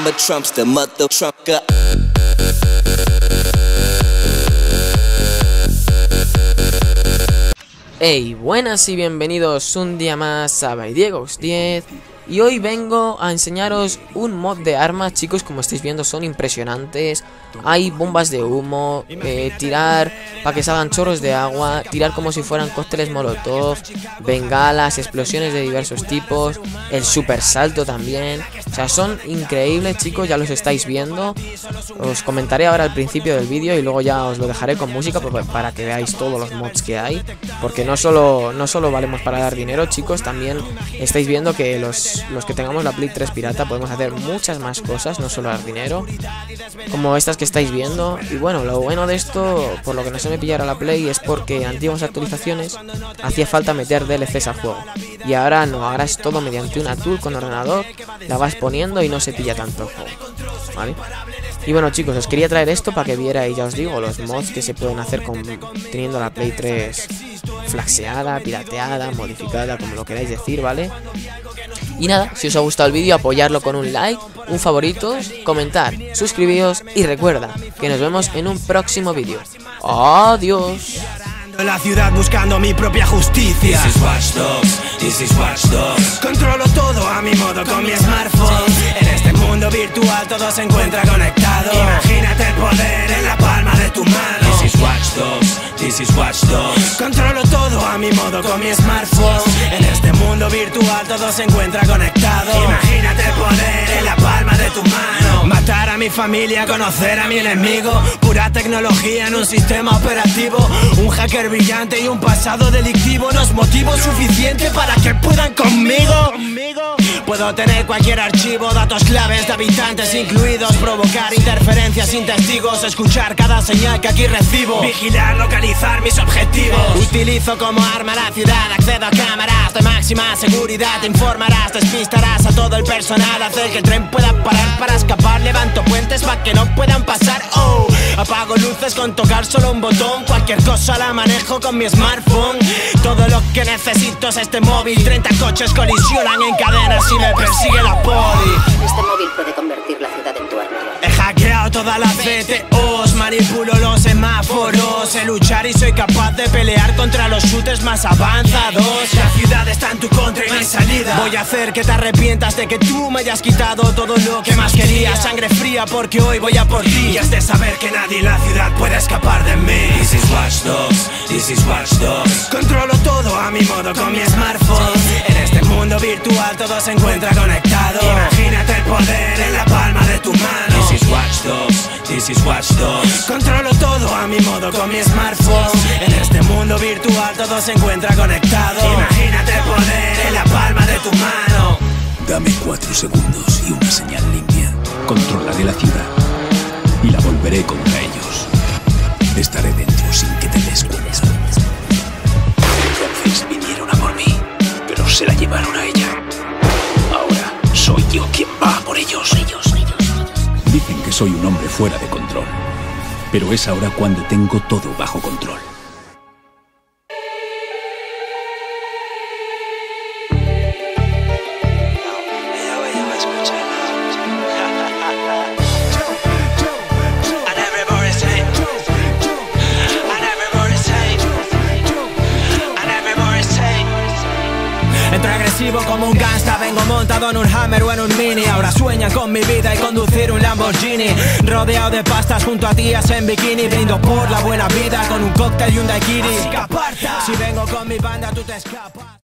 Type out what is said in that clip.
I'm a Trumpster, mother trucker. Hey, buenas y bienvenidos un día más a ByDiegox10. Y hoy vengo a enseñaros un mod de armas, chicos. Como estáis viendo son impresionantes. Hay bombas de humo, tirar para que salgan chorros de agua, tirar como si fueran cócteles molotov, bengalas, explosiones de diversos tipos, el super salto también. O sea, son increíbles, chicos, ya los estáis viendo. Os comentaré ahora al principio del vídeo y luego ya os lo dejaré con música para que veáis todos los mods que hay. Porque no solo valemos para dar dinero, chicos, también estáis viendo que los que tengamos la Play 3 pirata podemos hacer muchas más cosas, no solo dar dinero, como estas que estáis viendo. Y bueno, lo bueno de esto, por lo que no se me pillara la Play, es porque en antiguas actualizaciones hacía falta meter DLCs al juego. Y ahora no, ahora es todo mediante una tool con ordenador, la vas poniendo y no se pilla tanto el juego, ¿vale? Y bueno, chicos, os quería traer esto para que vierais, ya os digo, los mods que se pueden hacer teniendo la Play 3 flaxeada, pirateada, modificada, como lo queráis decir, ¿vale? Y nada, si os ha gustado el vídeo, apoyarlo con un like, un favoritos, comentar, suscribíos y recuerda que nos vemos en un próximo vídeo. ¡Adiós! La ciudad buscando mi propia justicia. This is Watch Dogs, this is Watch Dogs. Controlo todo a mi modo con mi smartphone. En este mundo virtual todo se encuentra conectado. Imagínate el poder en la palma de tu mano. This is Watch Dogs, this is Watch Dogs. Controlo todo a mi modo con mi smartphone. En este mundo virtual todo se encuentra conectado. Imagínate el poder en la palma de tu mano. Matar a mi familia, conocer a mi enemigo. Pura tecnología en un sistema operativo. Un hacker brillante y un pasado delictivo. No es motivo suficiente para que puedan conmigo. Puedo tener cualquier archivo, datos claves de habitantes incluidos, provocar interferencias sin testigos, escuchar cada señal que aquí recibo, vigilar, localizar mis objetivos. Utilizo como arma la ciudad, accedo a cámaras de máxima seguridad. Te informarás, despistarás a todo el personal, hacer que el tren pueda parar para escapar. Levanto puentes para que no puedan pasar. Oh, apago luces con tocar solo un botón. Cualquier cosa la manejo con mi smartphone. Todo lo que necesito es este móvil. 30 coches colisionan en cadenas y me persigue la poli. Este móvil puede convertir la ciudad en tu arma. He hackeado todas las CTOs, manipulo los semáforos. Sé luchar y soy capaz de pelear contra los shooters más avanzados. La ciudad está en tu contra y no hay salida. Voy a hacer que te arrepientas de que tú me hayas quitado todo lo que más querías. Sangre fría porque hoy voy a por ti. Y has de saber que nadie en la ciudad puede escapar de mí. This is Watch Dogs, this is Watch Dogs. Controlo todo a mi modo con mi smartphone. En este mundo virtual todo se encuentra conectado. Imagínate el poder en la palma de tu mano. This is Watch Dogs, this is Watch Dogs. Controlo todo a mi modo con mi smartphone. En este mundo virtual todo se encuentra conectado. Imagínate el poder en la palma de tu mano. Dame 4 segundos y una señal limpia. Controlaré la ciudad y la volveré contra ellos. Estaré dentro sin que te des cuenta. Entonces vinieron a por mí, pero se la llevaron a ella. Ahora soy yo quien va a por ellos. Dicen que soy un hombre fuera de control, pero es ahora cuando tengo todo bajo control. Entro agresivo como un gangsta, vengo montado en un Hammer o en un Mini. Ahora sueñan con mi vida y conducir un Lamborghini. Rodeado de pastas junto a tías en bikini. Brindo por la buena vida con un cóctel y un daiquiri. Si vengo con mi banda tú te escapas.